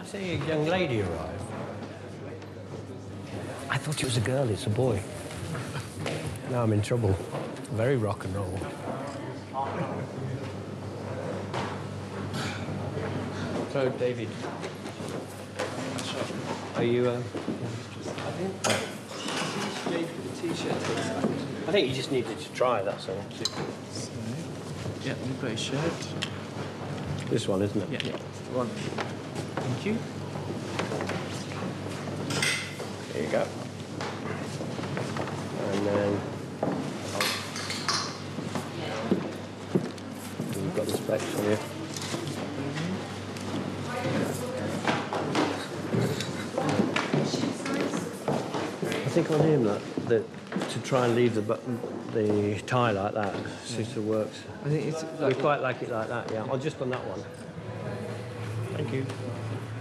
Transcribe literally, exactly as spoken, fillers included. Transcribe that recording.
I see a young lady arrive. I thought it was a girl, it's a boy. Now I'm in trouble. Very rock and roll. So, David, are you, uh... I think... I think you just needed to try, that's all. So, yeah, the grey shirt. This one, isn't it? Yeah, yeah. One. Thank you. There you go. And then... You've got the specs on you. I think on him, that, that to try and leave the button, the tie like that, suitor works. I think it's We quite like it like that, yeah. I'll just on that one. Thank you.